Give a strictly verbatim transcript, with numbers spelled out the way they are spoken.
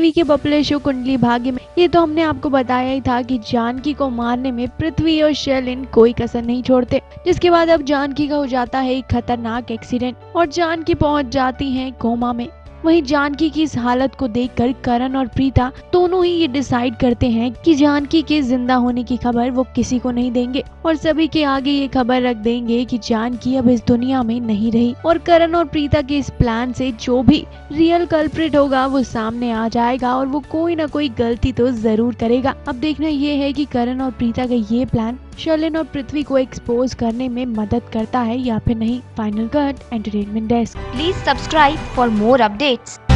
TV के popular show Kundali Bhagya में ये तो हमने आपको बताया ही था कि जानकी को मारने में पृथ्वी और शैलिन कोई कसर नहीं छोड़ते। जिसके बाद अब जानकी का हो जाता है एक खतरनाक एक्सीडेंट और जानकी पहुंच जाती है कोमा में। वहीं जानकी की इस हालत को देखकर करण और प्रीता दोनों ही ये डिसाइड करते हैं कि जानकी के जिंदा होने की खबर वो किसी को नहीं देंगे और सभी के आगे ये खबर रख देंगे कि जानकी अब इस दुनिया में नहीं रही। और करण और प्रीता के इस प्लान से जो भी रियल कल्प्रिट होगा वो सामने आ जाएगा और वो कोई ना कोई गलती तो जरूर करेगा। अब देखना ये है कि करण और प्रीता का ये प्लान शर्लिन और पृथ्वी को एक्सपोज करने में मदद करता है या फिर नहीं। Final cut entertainment desk. Please subscribe for more updates.